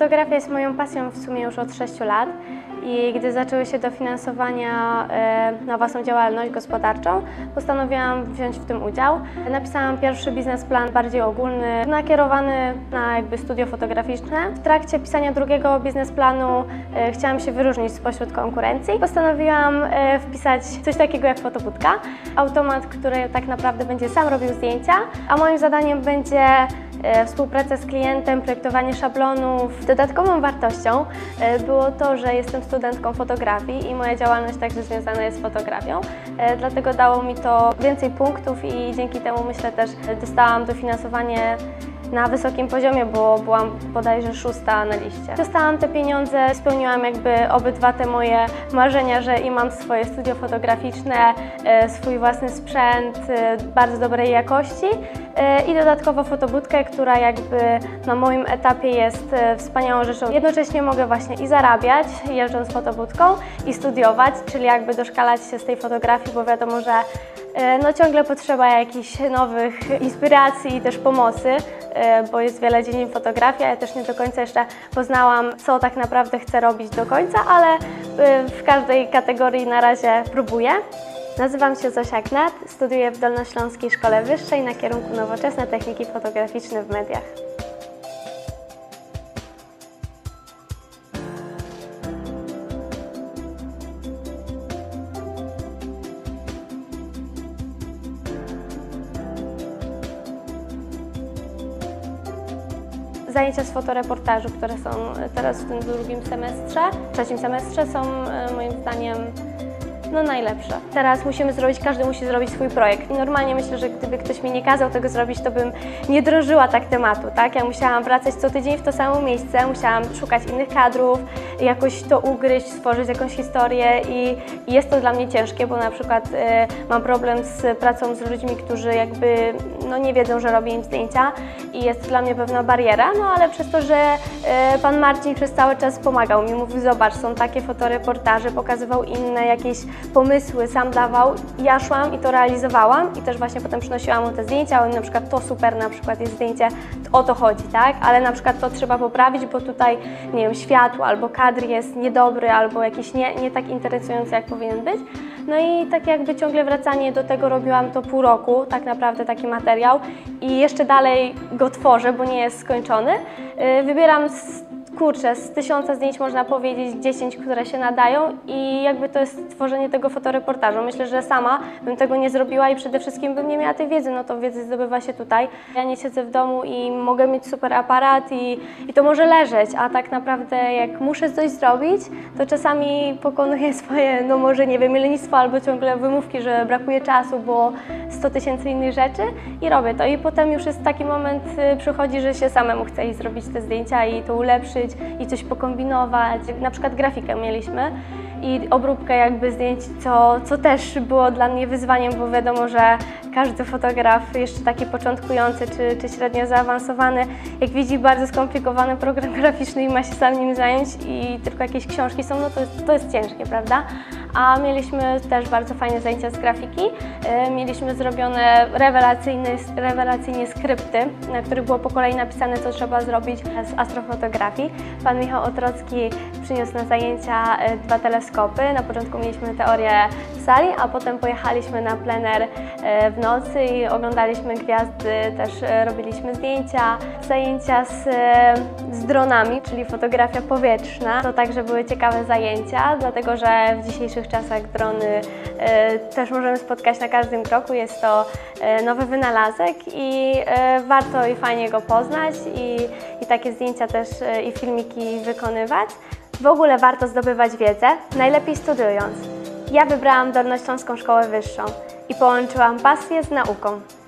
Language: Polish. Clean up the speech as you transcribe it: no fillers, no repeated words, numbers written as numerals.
Fotografia jest moją pasją w sumie już od 6 lat i gdy zaczęły się dofinansowania na własną działalność gospodarczą, postanowiłam wziąć w tym udział. Napisałam pierwszy biznesplan bardziej ogólny, nakierowany na studio fotograficzne. W trakcie pisania drugiego biznesplanu chciałam się wyróżnić spośród konkurencji. Postanowiłam wpisać coś takiego jak fotobudka. Automat, który tak naprawdę będzie sam robił zdjęcia, a moim zadaniem będzie współpraca z klientem, projektowanie szablonów. Dodatkową wartością było to, że jestem studentką fotografii i moja działalność także związana jest z fotografią. Dlatego dało mi to więcej punktów i dzięki temu myślę też dostałam dofinansowanie na wysokim poziomie, bo byłam bodajże 6. na liście. Dostałam te pieniądze, spełniłam obydwa te moje marzenia, że i mam swoje studio fotograficzne, swój własny sprzęt bardzo dobrej jakości i dodatkowo fotobudkę, która na moim etapie jest wspaniałą rzeczą. Jednocześnie mogę właśnie i zarabiać jeżdżąc fotobudką i studiować, czyli doszkalać się z tej fotografii, bo wiadomo, że ciągle potrzeba jakichś nowych inspiracji i też pomocy, bo jest wiele dziedzin fotografii, ja też nie do końca jeszcze poznałam, co tak naprawdę chcę robić do końca, ale w każdej kategorii na razie próbuję. Nazywam się Zosia Gnat, studiuję w Dolnośląskiej Szkole Wyższej na kierunku Nowoczesne Techniki Fotograficzne w mediach. Zajęcia z fotoreportażu, które są teraz w tym trzecim semestrze, są moim zdaniem najlepsze. Teraz każdy musi zrobić swój projekt. Normalnie myślę, że gdyby ktoś mi nie kazał tego zrobić, to bym nie drążyła tak tematu, tak? Ja musiałam wracać co tydzień w to samo miejsce, musiałam szukać innych kadrów, jakoś to ugryźć, stworzyć jakąś historię i jest to dla mnie ciężkie, bo na przykład mam problem z pracą z ludźmi, którzy nie wiedzą, że robię im zdjęcia i jest dla mnie pewna bariera, ale przez to, że pan Marcin przez cały czas pomagał mi, mówił: zobacz, są takie fotoreportaże, pokazywał inne jakieś pomysły, sam dawał, ja szłam i to realizowałam i też właśnie potem przynosiłam mu te zdjęcia, on na przykład to super, na przykład jest zdjęcie, o to chodzi, tak? Ale na przykład to trzeba poprawić, bo tutaj, nie wiem, światło albo kadr jest niedobry, albo jakiś nie tak interesujący, jak powinien być. No i tak ciągle wracanie do tego, robiłam to pół roku, tak naprawdę taki materiał i jeszcze dalej go tworzę, bo nie jest skończony. Wybieram z 1000 zdjęć można powiedzieć 10, które się nadają i to jest tworzenie tego fotoreportażu. Myślę, że sama bym tego nie zrobiła i przede wszystkim bym nie miała tej wiedzy, to wiedzę zdobywa się tutaj. Ja nie siedzę w domu i mogę mieć super aparat i to może leżeć, a tak naprawdę jak muszę coś zrobić, to czasami pokonuję swoje, może nie wiem, lenistwo albo ciągle wymówki, że brakuje czasu, bo 100 000 innych rzeczy i robię to. I potem już jest taki moment, przychodzi, że się samemu chce i zrobić te zdjęcia i to ulepszyć i coś pokombinować. Na przykład grafikę mieliśmy i obróbkę zdjęć, co też było dla mnie wyzwaniem, bo wiadomo, że każdy fotograf, jeszcze taki początkujący czy średnio zaawansowany, jak widzi bardzo skomplikowany program graficzny i ma się sam nim zająć i tylko jakieś książki są, to jest ciężkie, prawda? A mieliśmy też bardzo fajne zajęcia z grafiki. Mieliśmy zrobione rewelacyjnie skrypty, na których było po kolei napisane, co trzeba zrobić z astrofotografii. Pan Michał Otrocki przyniósł na zajęcia 2 teleskopy. Na początku mieliśmy teorię w sali, a potem pojechaliśmy na plener w nocy i oglądaliśmy gwiazdy, też robiliśmy zdjęcia. Zajęcia z dronami, czyli fotografia powietrzna. To także były ciekawe zajęcia, dlatego że w dzisiejszych czasach drony też możemy spotkać na każdym kroku. Jest to nowy wynalazek i warto i fajnie go poznać i takie zdjęcia też i filmiki wykonywać. W ogóle warto zdobywać wiedzę, najlepiej studiując. Ja wybrałam Dolnośląską Szkołę Wyższą i połączyłam pasję z nauką.